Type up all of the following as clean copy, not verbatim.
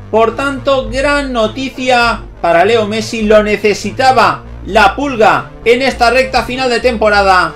Por tanto, gran noticia para Leo Messi, lo necesitaba la Pulga en esta recta final de temporada.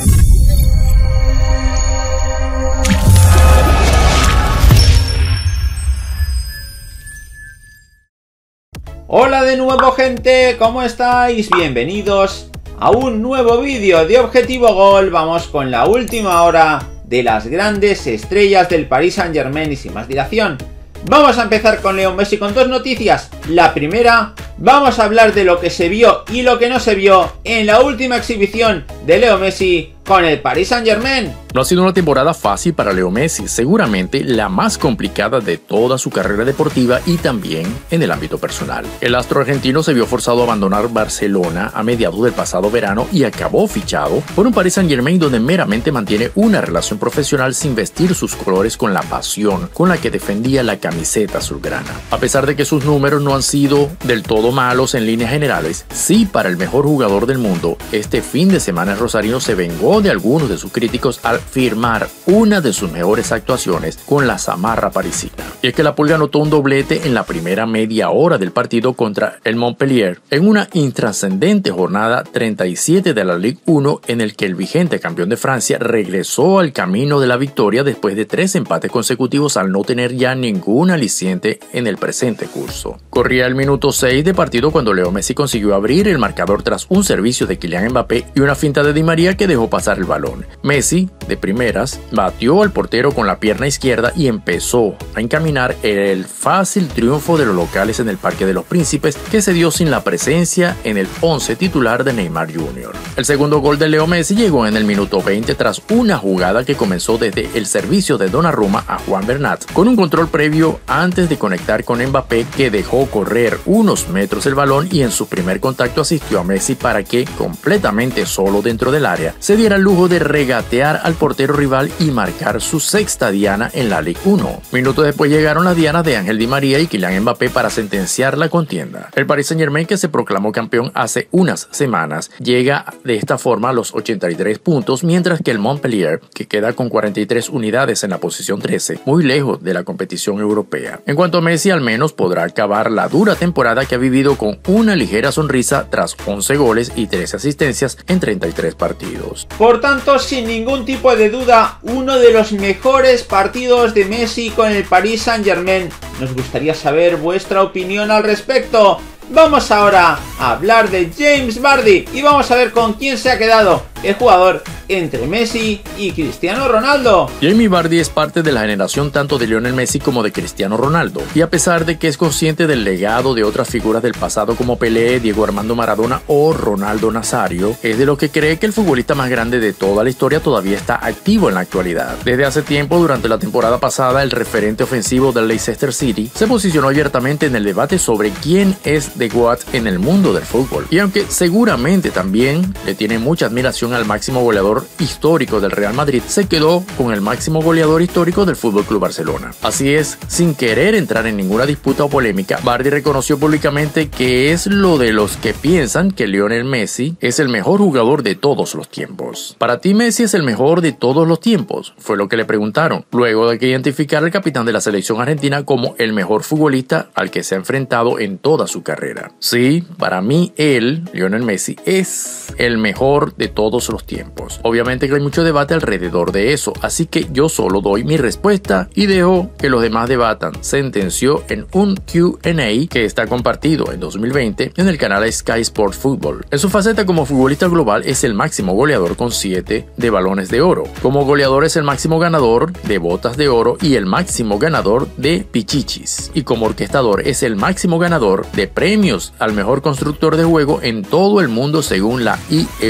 Hola de nuevo, gente, ¿cómo estáis? Bienvenidos a un nuevo vídeo de Objetivo Gol. Vamos con la última hora de las grandes estrellas del Paris Saint-Germain y sin más dilación, vamos a empezar con Leo Messi con dos noticias. La primera, vamos a hablar de lo que se vio y lo que no se vio en la última exhibición de Leo Messi con el Paris Saint-Germain. No ha sido una temporada fácil para Leo Messi, seguramente la más complicada de toda su carrera deportiva y también en el ámbito personal. El astro argentino se vio forzado a abandonar Barcelona a mediados del pasado verano y acabó fichado por un Paris Saint-Germain donde meramente mantiene una relación profesional sin vestir sus colores con la pasión con la que defendía la camiseta azulgrana. A pesar de que sus números no han sido del todo malos en líneas generales, sí para el mejor jugador del mundo, este fin de semana el rosarino se vengó de algunos de sus críticos al firmar una de sus mejores actuaciones con la zamarra parisina. Y es que la Pulga anotó un doblete en la primera media hora del partido contra el Montpellier en una intrascendente jornada 37 de la Ligue 1 en el que el vigente campeón de Francia regresó al camino de la victoria después de 3 empates consecutivos al no tener ya ningún aliciente en el presente curso. Corría el minuto 6 de partido cuando Leo Messi consiguió abrir el marcador tras un servicio de Kylian Mbappé y una finta de Di María que dejó pasar el balón. Messi, de primeras, batió al portero con la pierna izquierda y empezó a encaminar el fácil triunfo de los locales en el Parque de los Príncipes, que se dio sin la presencia en el 11 titular de Neymar Jr. El segundo gol de Leo Messi llegó en el minuto 20 tras una jugada que comenzó desde el servicio de Donnarumma a Juan Bernat, con un control previo antes de conectar con Mbappé, que dejó correr unos metros el balón y en su primer contacto asistió a Messi para que, completamente solo dentro del área, se diera el lujo de regatear al portero rival y marcar su sexta diana en la Ligue 1. Minutos después llegaron las dianas de Ángel Di María y Kylian Mbappé para sentenciar la contienda. El Paris Saint-Germain, que se proclamó campeón hace unas semanas, llega de esta forma a los 83 puntos, mientras que el Montpellier, que queda con 43 unidades en la posición 13, muy lejos de la competición europea. En cuanto a Messi, al menos podrá acabar la dura temporada que ha vivido con una ligera sonrisa tras 11 goles y 13 asistencias en 33 partidos. Por tanto, sin ningún tipo de duda, uno de los mejores partidos de Messi con el Paris Saint-Germain. Nos gustaría saber vuestra opinión al respecto. Vamos ahora a hablar de James Vardy y vamos a ver con quién se ha quedado el jugador entre Messi y Cristiano Ronaldo. Jamie Vardy es parte de la generación tanto de Lionel Messi como de Cristiano Ronaldo, y a pesar de que es consciente del legado de otras figuras del pasado como Pelé, Diego Armando Maradona o Ronaldo Nazario, es de lo que cree que el futbolista más grande de toda la historia todavía está activo en la actualidad. Desde hace tiempo, durante la temporada pasada, el referente ofensivo del Leicester City se posicionó abiertamente en el debate sobre quién es The GOAT en el mundo del fútbol, y aunque seguramente también le tiene mucha admiración al máximo goleador histórico del Real Madrid, se quedó con el máximo goleador histórico del FC Barcelona. Así es, sin querer entrar en ninguna disputa o polémica, Vardy reconoció públicamente que es lo de los que piensan que Lionel Messi es el mejor jugador de todos los tiempos. ¿Para ti Messi es el mejor de todos los tiempos?, fue lo que le preguntaron, luego de que identificara al capitán de la selección argentina como el mejor futbolista al que se ha enfrentado en toda su carrera. Sí, para mí él, Lionel Messi, es el mejor de todos los tiempos. Obviamente que hay mucho debate alrededor de eso, así que yo solo doy mi respuesta y dejo que los demás debatan, sentenció en un Q&A que está compartido en 2020 en el canal Sky Sport Football. En su faceta como futbolista global es el máximo goleador con 7 de balones de oro. Como goleador es el máximo ganador de botas de oro y el máximo ganador de pichichis. Y como orquestador es el máximo ganador de premios al mejor constructor de juego en todo el mundo según la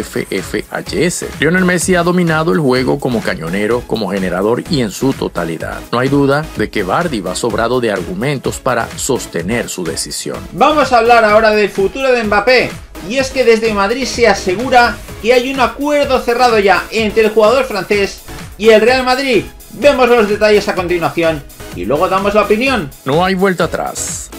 IFFHS. Lionel Messi ha dominado el juego como cañonero, como generador y en su totalidad. No hay duda de que Vardy va sobrado de argumentos para sostener su decisión. Vamos a hablar ahora del futuro de Mbappé. Y es que desde Madrid se asegura que hay un acuerdo cerrado ya entre el jugador francés y el Real Madrid. Vemos los detalles a continuación y luego damos la opinión. No hay vuelta atrás.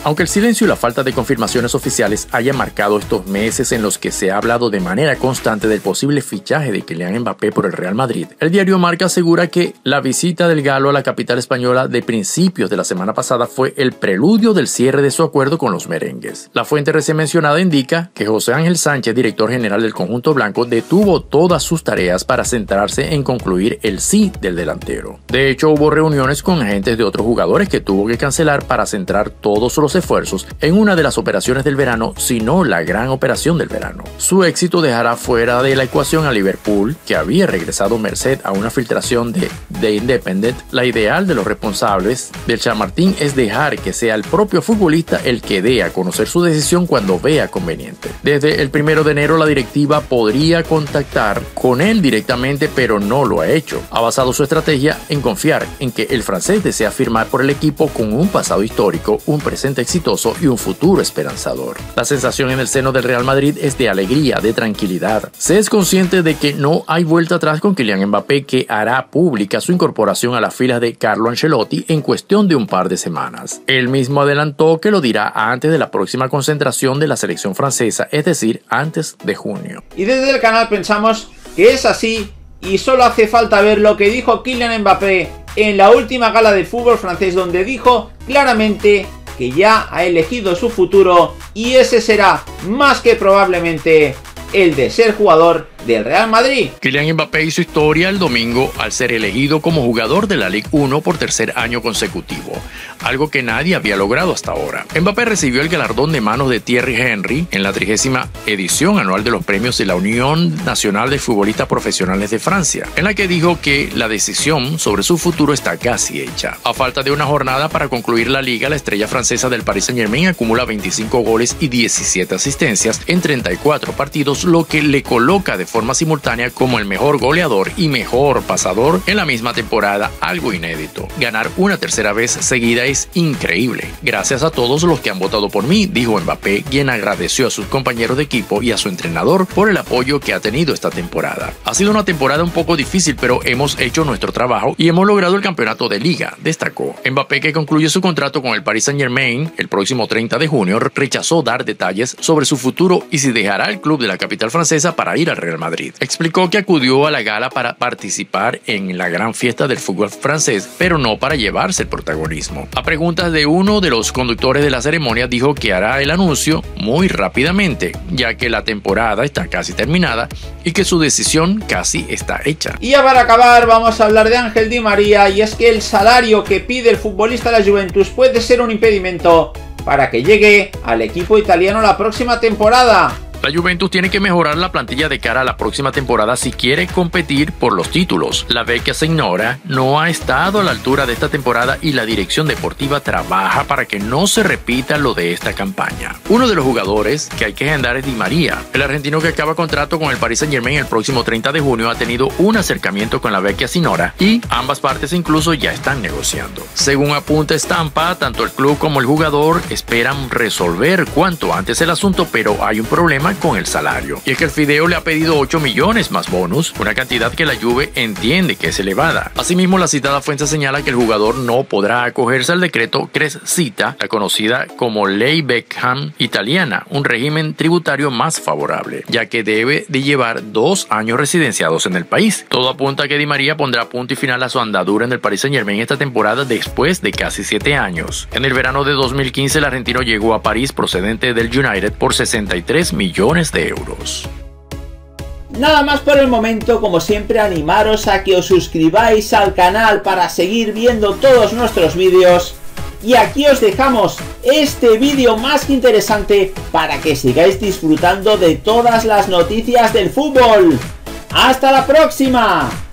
Aunque el silencio y la falta de confirmaciones oficiales haya marcado estos meses en los que se ha hablado de manera constante del posible fichaje de Kylian Mbappé por el Real Madrid, el diario Marca asegura que la visita del galo a la capital española de principios de la semana pasada fue el preludio del cierre de su acuerdo con los merengues. La fuente recién mencionada indica que José Ángel Sánchez, director general del conjunto blanco, detuvo todas sus tareas para centrarse en concluir el sí del delantero. De hecho, hubo reuniones con agentes de otros jugadores que tuvo que cancelar para centrar todos los esfuerzos en una de las operaciones del verano, sino la gran operación del verano. Su éxito dejará fuera de la ecuación a Liverpool, que había regresado merced a una filtración de The Independent. La ideal de los responsables del Chamartín es dejar que sea el propio futbolista el que dé a conocer su decisión cuando vea conveniente. Desde el 1 de enero la directiva podría contactar con él directamente, pero no lo ha hecho. Ha basado su estrategia en confiar en que el francés desea firmar por el equipo con un pasado histórico, un presente exitoso y un futuro esperanzador. La sensación en el seno del Real Madrid es de alegría, de tranquilidad. Se es consciente de que no hay vuelta atrás con Kylian Mbappé, que hará pública su incorporación a las filas de Carlo Ancelotti en cuestión de un par de semanas. Él mismo adelantó que lo dirá antes de la próxima concentración de la selección francesa, es decir, antes de junio. Y desde el canal pensamos que es así y solo hace falta ver lo que dijo Kylian Mbappé en la última gala del fútbol francés, donde dijo claramente que ya ha elegido su futuro y ese será más que probablemente el de ser jugador del Real Madrid. Kylian Mbappé hizo historia el domingo al ser elegido como jugador de la Ligue 1 por tercer año consecutivo, algo que nadie había logrado hasta ahora. Mbappé recibió el galardón de manos de Thierry Henry en la 30ª edición anual de los premios de la Unión Nacional de Futbolistas Profesionales de Francia, en la que dijo que la decisión sobre su futuro está casi hecha. A falta de una jornada para concluir la liga, la estrella francesa del Paris Saint-Germain acumula 25 goles y 17 asistencias en 34 partidos, lo que le coloca de forma simultánea como el mejor goleador y mejor pasador en la misma temporada, algo inédito. Ganar una tercera vez seguida es increíble. Gracias a todos los que han votado por mí, dijo Mbappé, quien agradeció a sus compañeros de equipo y a su entrenador por el apoyo que ha tenido esta temporada. Ha sido una temporada un poco difícil, pero hemos hecho nuestro trabajo y hemos logrado el campeonato de liga, destacó. Mbappé, que concluye su contrato con el Paris Saint-Germain el próximo 30 de junio, rechazó dar detalles sobre su futuro y si dejará el club de la capital francesa para ir al Real Madrid. Explicó que acudió a la gala para participar en la gran fiesta del fútbol francés, pero no para llevarse el protagonismo. A preguntas de uno de los conductores de la ceremonia, dijo que hará el anuncio muy rápidamente, ya que la temporada está casi terminada y que su decisión casi está hecha. Y ya para acabar vamos a hablar de Ángel Di María, y es que el salario que pide el futbolista de la Juventus puede ser un impedimento para que llegue al equipo italiano la próxima temporada. La Juventus tiene que mejorar la plantilla de cara a la próxima temporada si quiere competir por los títulos. La Vecchia Signora no ha estado a la altura de esta temporada y la dirección deportiva trabaja para que no se repita lo de esta campaña. Uno de los jugadores que hay que agendar es Di María. El argentino, que acaba contrato con el Paris Saint-Germain el próximo 30 de junio, ha tenido un acercamiento con la Vecchia Signora y ambas partes incluso ya están negociando. Según apunta Stampa, tanto el club como el jugador esperan resolver cuanto antes el asunto, pero hay un problema con el salario, y es que el Fideo le ha pedido 8 millones más bonus, una cantidad que la Juve entiende que es elevada. Asimismo, la citada fuente señala que el jugador no podrá acogerse al decreto Crescita, la conocida como Ley Beckham italiana, un régimen tributario más favorable, ya que debe de llevar 2 años residenciados en el país. Todo apunta a que Di María pondrá punto y final a su andadura en el Paris Saint-Germain esta temporada después de casi 7 años. En el verano de 2015, el argentino llegó a París procedente del United por 63 millones de euros. Nada más por el momento. Como siempre, animaros a que os suscribáis al canal para seguir viendo todos nuestros vídeos, y aquí os dejamos este vídeo más que interesante para que sigáis disfrutando de todas las noticias del fútbol. ¡Hasta la próxima!